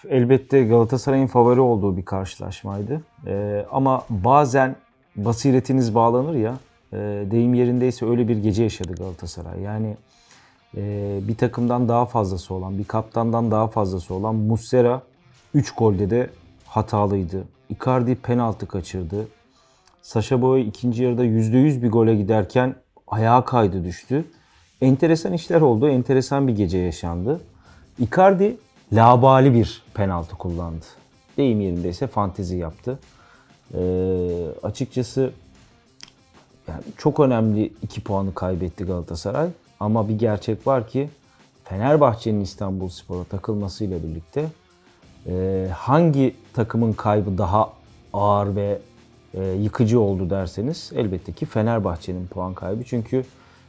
Elbette Galatasaray'ın favori olduğu bir karşılaşmaydı. Ama bazen basiretiniz bağlanır ya, deyim yerindeyse öyle bir gece yaşadı Galatasaray. Yani bir takımdan daha fazlası olan, bir kaptandan daha fazlası olan Muslera 3 golde de hatalıydı. Icardi penaltı kaçırdı. Sacha Boey ikinci yarıda %100 bir gole giderken ayağa kaydı düştü. Enteresan işler oldu, enteresan bir gece yaşandı. Icardi labali bir penaltı kullandı. Deyim yerindeyse fantezi yaptı. Açıkçası yani çok önemli 2 puanı kaybetti Galatasaray. Ama bir gerçek var ki Fenerbahçe'nin İstanbulspor'a takılmasıyla birlikte hangi takımın kaybı daha ağır ve yıkıcı oldu derseniz elbette ki Fenerbahçe'nin puan kaybı. Çünkü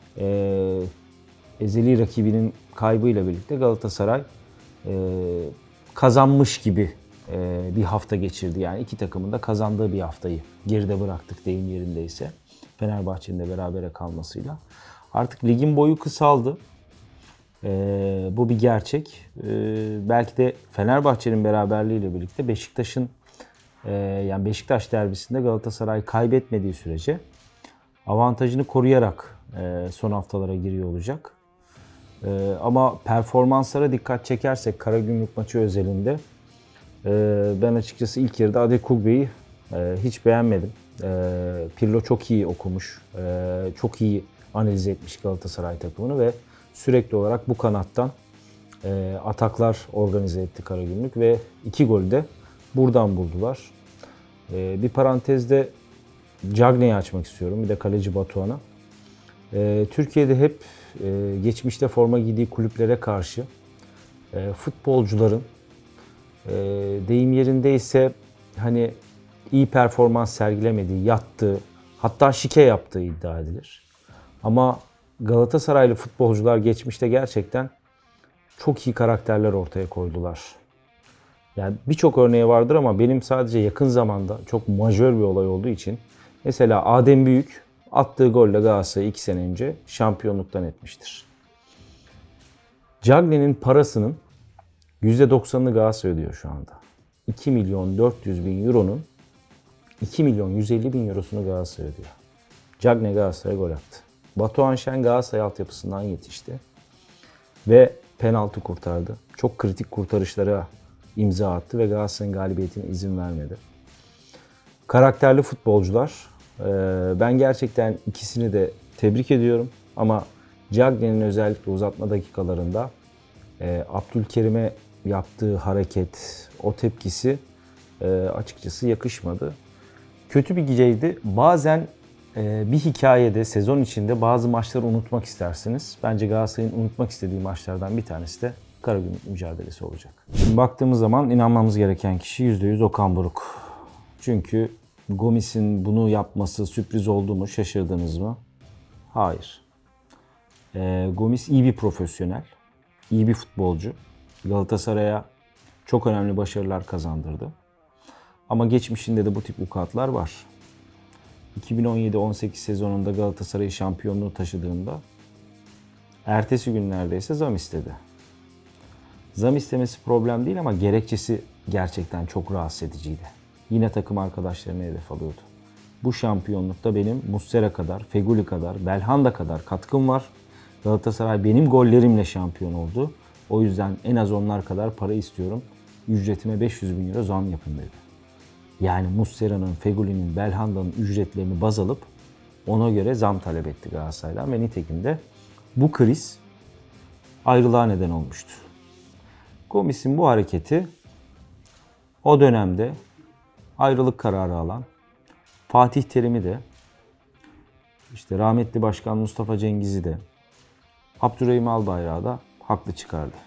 ezeli rakibinin kaybıyla birlikte Galatasaray kazanmış gibi bir hafta geçirdi. Yani iki takımın da kazandığı bir haftayı geride bıraktık deyim yerindeyse. Fenerbahçe'nin de berabere kalmasıyla. Artık ligin boyu kısaldı. Bu bir gerçek. Belki de Fenerbahçe'nin beraberliğiyle birlikte Beşiktaş'ın yani Beşiktaş derbisinde Galatasaray kaybetmediği sürece avantajını koruyarak son haftalara giriyor olacak. Ama performanslara dikkat çekersek Karagümrük maçı özelinde ben açıkçası ilk yarıda Adekugbe'yi hiç beğenmedim. Pirlo çok iyi okumuş, çok iyi analiz etmiş Galatasaray takımını ve sürekli olarak bu kanattan ataklar organize etti Karagümrük ve 2 golü de buradan buldular. Bir parantezde Cagney'i açmak istiyorum, bir de kaleci Batuhan'a. Türkiye'de hep geçmişte forma giydiği kulüplere karşı futbolcuların deyim yerindeyse hani iyi performans sergilemediği, yattığı, hatta şike yaptığı iddia edilir. Ama Galatasaraylı futbolcular geçmişte gerçekten çok iyi karakterler ortaya koydular. Yani birçok örneği vardır ama benim sadece yakın zamanda çok majör bir olay olduğu için mesela Adem Büyük attığı golle Galatasaray'ı 2 sene önce şampiyonluktan etmiştir. Cagney'in parasının %90'ını Galatasaray ödüyor şu anda. 2 milyon 400 bin euronun 2 milyon 150 bin eurosunu Galatasaray ödüyor. Cagney Galatasaray'a gol attı. Batuhan Şen Galatasaray altyapısından yetişti. Ve penaltı kurtardı. Çok kritik kurtarışlara imza attı ve Galatasaray'ın galibiyetine izin vermedi. Karakterli futbolcular. Ben gerçekten ikisini de tebrik ediyorum. Ama Cagney'in özellikle uzatma dakikalarında Abdülkerim'e yaptığı hareket, o tepkisi açıkçası yakışmadı. Kötü bir geceydi. Bazen bir hikayede, sezon içinde bazı maçları unutmak istersiniz. Bence Galatasaray'ın unutmak istediği maçlardan bir tanesi de Karagümrük mücadelesi olacak. Şimdi baktığımız zaman inanmamız gereken kişi %100 Okan Buruk. Çünkü Gomis'in bunu yapması sürpriz oldu mu, şaşırdınız mı? Hayır. Gomis iyi bir profesyonel, iyi bir futbolcu. Galatasaray'a çok önemli başarılar kazandırdı. Ama geçmişinde de bu tip vukuatlar var. 2017-18 sezonunda Galatasaray'ı şampiyonluğu taşıdığında ertesi gün neredeyse zam istedi. Zam istemesi problem değil ama gerekçesi gerçekten çok rahatsız ediciydi. Yine takım arkadaşlarını hedef alıyordu. Bu şampiyonlukta benim Muslera kadar, Feguli kadar, Belhanda kadar katkım var. Galatasaray benim gollerimle şampiyon oldu. O yüzden en az onlar kadar para istiyorum. Ücretime 500 bin euro zam yapın dedi. Yani Muslera'nın, Feguli'nin, Belhanda'nın ücretlerini baz alıp ona göre zam talep etti Galatasaray'dan ve nitekim de bu kriz ayrılığa neden olmuştu. Gomis'in bu hareketi o dönemde ayrılık kararı alan Fatih Terim'i de işte rahmetli Başkan Mustafa Cengiz'i de Abdurrahim Albayrak'ı da haklı çıkardı.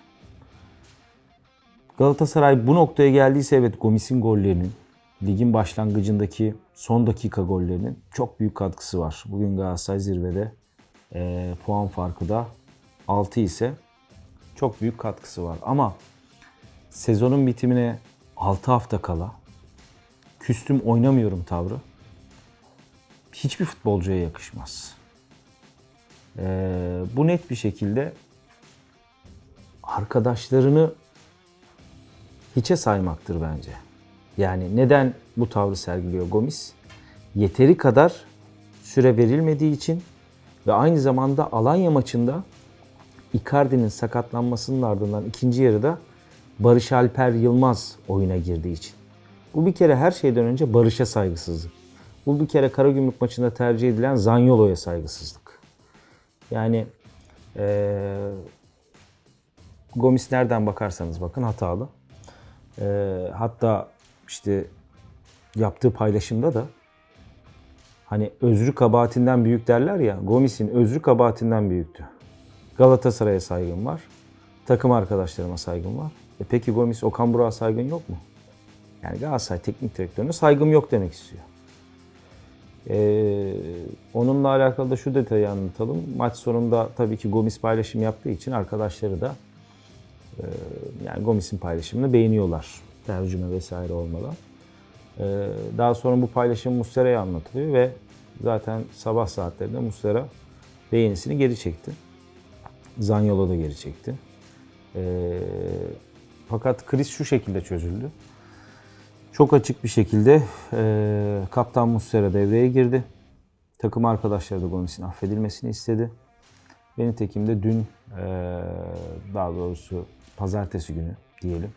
Galatasaray bu noktaya geldiyse evet Gomis'in gollerinin ligin başlangıcındaki son dakika gollerinin çok büyük katkısı var. Bugün Galatasaray zirvede, puan farkı da 6 ise çok büyük katkısı var. Ama sezonun bitimine 6 hafta kala küstüm oynamıyorum tavrı hiçbir futbolcuya yakışmaz. Bu net bir şekilde arkadaşlarını hiçe saymaktır bence. Yani neden bu tavrı sergiliyor Gomis? Yeteri kadar süre verilmediği için ve aynı zamanda Alanya maçında Icardi'nin sakatlanmasının ardından ikinci yarıda Barış Alper Yılmaz oyuna girdiği için. Bu bir kere her şeyden önce Barış'a saygısızlık. Bu bir kere Karagümrük maçında tercih edilen Zaniolo'ya saygısızlık. Yani Gomis nereden bakarsanız bakın hatalı. Hatta işte yaptığı paylaşımda da hani özrü kabahatinden büyük derler ya, Gomis'in özrü kabahatinden büyüktü. Galatasaray'a saygım var. Takım arkadaşlarıma saygım var. Peki Gomis, Okan Burak'a saygın yok mu? Yani Galatasaray Teknik Direktörü'ne saygım yok demek istiyor. Onunla alakalı da şu detayı anlatalım. Maç sonunda tabii ki Gomis paylaşım yaptığı için arkadaşları da yani Gomis'in paylaşımını beğeniyorlar. Tercüme vesaire olmadan. Daha sonra bu paylaşım Muslera'ya anlatılıyor ve zaten sabah saatlerinde Muslera beğenisini geri çekti. Zaniolo da geri çekti. Fakat kriz şu şekilde çözüldü. Çok açık bir şekilde Kaptan Muslera devreye girdi. Takım arkadaşları da Gomis'in affedilmesini istedi. Ve nitekim de dün, daha doğrusu pazartesi günü diyelim,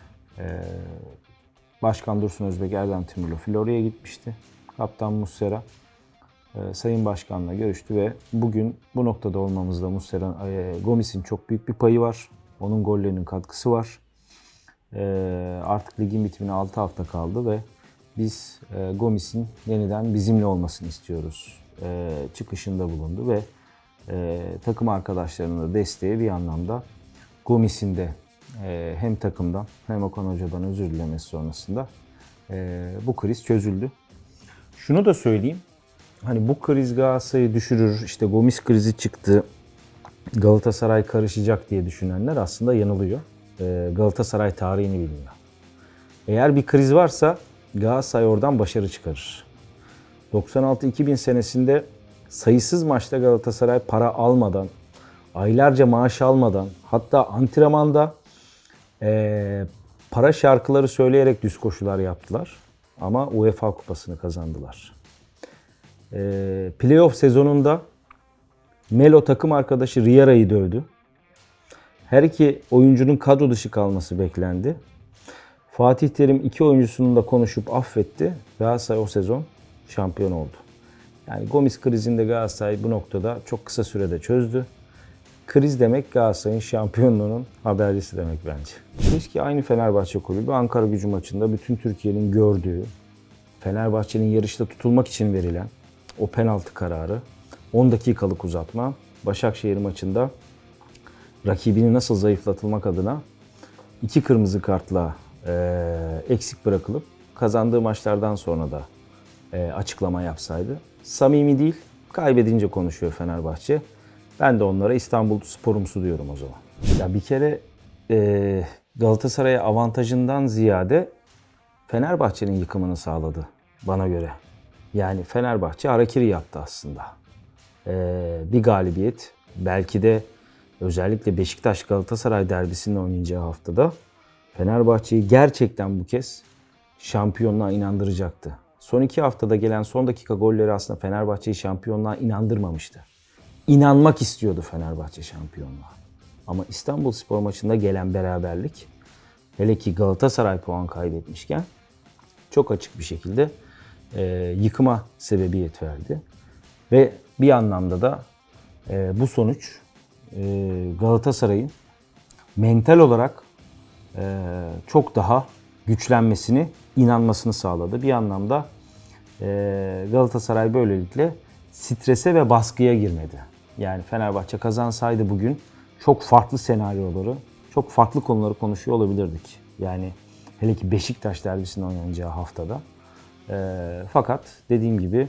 Başkan Dursun Özbek, Erdem Timur'la Florya'ya gitmişti. Kaptan Muslera Sayın Başkan'la görüştü ve bugün bu noktada olmamızda Gomis'in çok büyük bir payı var. Onun gollerinin katkısı var. Artık ligin bitimine 6 hafta kaldı ve biz Gomis'in yeniden bizimle olmasını istiyoruz çıkışında bulundu ve takım arkadaşlarının da desteği bir anlamda Gomis'in de hem takımdan hem Okan Hoca'dan özür dilemesi sonrasında bu kriz çözüldü. Şunu da söyleyeyim, hani bu kriz Galatasaray'ı düşürür, işte Gomis krizi çıktı, Galatasaray karışacak diye düşünenler aslında yanılıyor. Galatasaray tarihini bilmiyor. Eğer bir kriz varsa Galatasaray oradan başarı çıkarır. 96-2000 senesinde sayısız maçta Galatasaray para almadan, aylarca maaş almadan, hatta antrenmanda para şarkıları söyleyerek düz koşular yaptılar. Ama UEFA Kupası'nı kazandılar. Playoff sezonunda Melo takım arkadaşı Riera'yı dövdü. Her iki oyuncunun kadro dışı kalması beklendi. Fatih Terim iki oyuncusunun da konuşup affetti. Galatasaray o sezon şampiyon oldu. Yani Gomis krizinde Galatasaray bu noktada çok kısa sürede çözdü. Kriz demek Galatasaray'ın şampiyonluğunun habercisi demek bence. Keşke aynı Fenerbahçe kulübü Ankara-Gücü maçında bütün Türkiye'nin gördüğü, Fenerbahçe'nin yarışta tutulmak için verilen o penaltı kararı, 10 dakikalık uzatma, Başakşehir maçında rakibini nasıl zayıflatılmak adına 2 kırmızı kartla eksik bırakılıp kazandığı maçlardan sonra da açıklama yapsaydı. Samimi değil, kaybedince konuşuyor Fenerbahçe. Ben de onlara İstanbul sporumsu diyorum o zaman. Ya bir kere Galatasaray'a avantajından ziyade Fenerbahçe'nin yıkımını sağladı bana göre. Yani Fenerbahçe harakiri yaptı aslında. Bir galibiyet, belki de özellikle Beşiktaş-Galatasaray derbisinde oynayacağı haftada Fenerbahçe'yi gerçekten bu kez şampiyonluğa inandıracaktı. Son 2 haftada gelen son dakika golleri aslında Fenerbahçe'yi şampiyonluğa inandırmamıştı. İnanmak istiyordu Fenerbahçe şampiyonluğa. Ama İstanbulspor maçında gelen beraberlik, hele ki Galatasaray puan kaybetmişken çok açık bir şekilde yıkıma sebebiyet verdi. Ve bir anlamda da bu sonuç Galatasaray'ın mental olarak çok daha güçlenmesini, inanmasını sağladı. Bir anlamda Galatasaray böylelikle strese ve baskıya girmedi. Yani Fenerbahçe kazansaydı bugün çok farklı senaryoları, çok farklı konuları konuşuyor olabilirdik. Yani hele ki Beşiktaş derbisinde oynanacağı haftada. Fakat dediğim gibi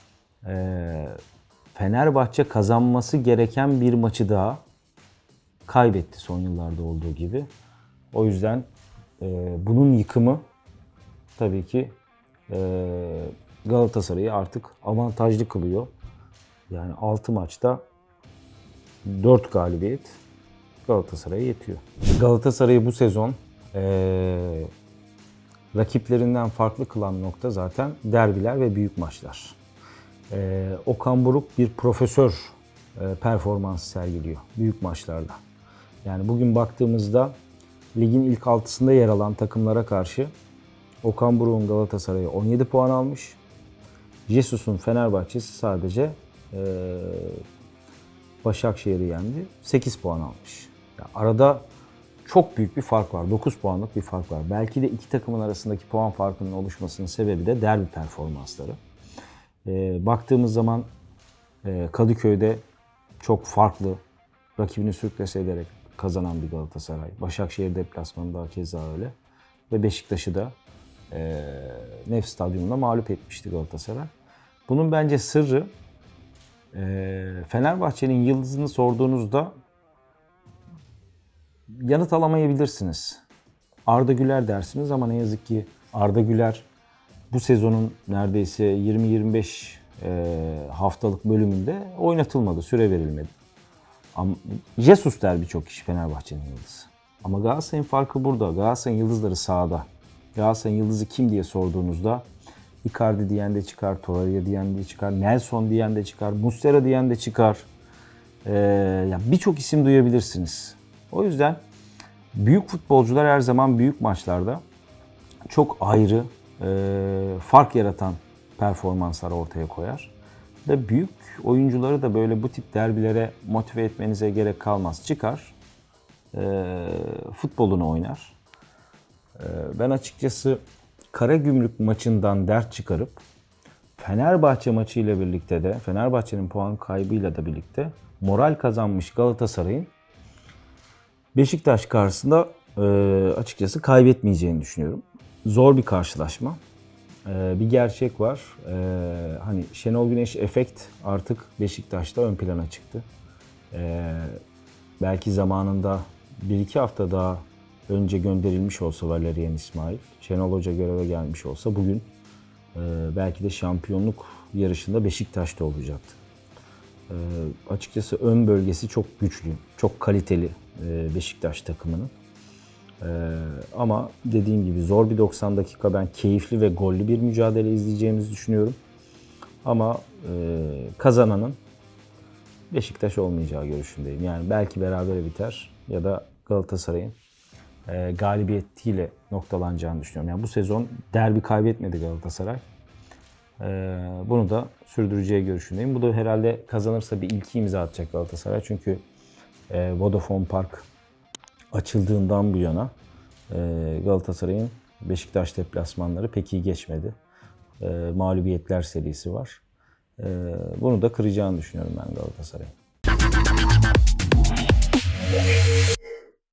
Fenerbahçe kazanması gereken bir maçı daha kaybetti son yıllarda olduğu gibi. O yüzden bunun yıkımı tabii ki Galatasaray'ı artık avantajlı kılıyor. Yani 6 maçta 4 galibiyet Galatasaray'a yetiyor. Galatasaray'ı bu sezon rakiplerinden farklı kılan nokta zaten derbiler ve büyük maçlar. Okan Buruk bir profesör performansı sergiliyor büyük maçlarda. Yani bugün baktığımızda ligin ilk 6'sında yer alan takımlara karşı Okan Buruk'un Galatasaray'ı 17 puan almış. Jesus'un Fenerbahçe'si sadece Başakşehir'i yendi. 8 puan almış. Yani arada çok büyük bir fark var. 9 puanlık bir fark var. Belki de iki takımın arasındaki puan farkının oluşmasının sebebi de derbi performansları. Baktığımız zaman Kadıköy'de çok farklı, rakibini sürklase ederek kazanan bir Galatasaray. Başakşehir deplasmanında keza öyle. Ve Beşiktaş'ı da Nef Stadyumunda mağlup etmişti Galatasaray. Bunun bence sırrı Fenerbahçe'nin yıldızını sorduğunuzda yanıt alamayabilirsiniz. Arda Güler dersiniz ama ne yazık ki Arda Güler bu sezonun neredeyse 20-25 haftalık bölümünde oynatılmadı, süre verilmedi. Ama Jesus der birçok kişi Fenerbahçe'nin yıldızı. Ama Galatasaray'ın farkı burada. Galatasaray'ın yıldızları sahada. Galatasaray'ın yıldızı kim diye sorduğunuzda Icardi diyen de çıkar, Torreira diyen de çıkar, Nelson diyen de çıkar, Muslera diyen de çıkar. Yani birçok isim duyabilirsiniz. O yüzden büyük futbolcular her zaman büyük maçlarda çok ayrı, fark yaratan performanslar ortaya koyar. Ve büyük oyuncuları da böyle bu tip derbilere motive etmenize gerek kalmaz. Çıkar, futbolunu oynar. Ben açıkçası Karagümrük maçından dert çıkarıp Fenerbahçe maçıyla birlikte de Fenerbahçe'nin puan kaybıyla da birlikte moral kazanmış Galatasaray'ın Beşiktaş karşısında açıkçası kaybetmeyeceğini düşünüyorum. Zor bir karşılaşma. Bir gerçek var. Hani Şenol Güneş efekt artık Beşiktaş'ta ön plana çıktı. Belki zamanında 1-2 hafta daha önce gönderilmiş olsa Valerian İsmail, Şenol Hoca göreve gelmiş olsa bugün belki de şampiyonluk yarışında Beşiktaş'ta olacaktı. Açıkçası ön bölgesi çok güçlü, çok kaliteli Beşiktaş takımının. Ama dediğim gibi zor bir 90 dakika, ben keyifli ve gollü bir mücadele izleyeceğimizi düşünüyorum. Ama kazananın Beşiktaş olmayacağı görüşündeyim. Yani belki berabere biter ya da Galatasaray'ın galibiyetiyle noktalanacağını düşünüyorum. Yani bu sezon derbi kaybetmedi Galatasaray. Bunu da sürdüreceği görüşündeyim. Bu da herhalde kazanırsa bir ilki imza atacak Galatasaray. Çünkü Vodafone Park açıldığından bu yana Galatasaray'ın Beşiktaş deplasmanları pek iyi geçmedi. Mağlubiyetler serisi var. Bunu da kıracağını düşünüyorum ben Galatasaray'ın.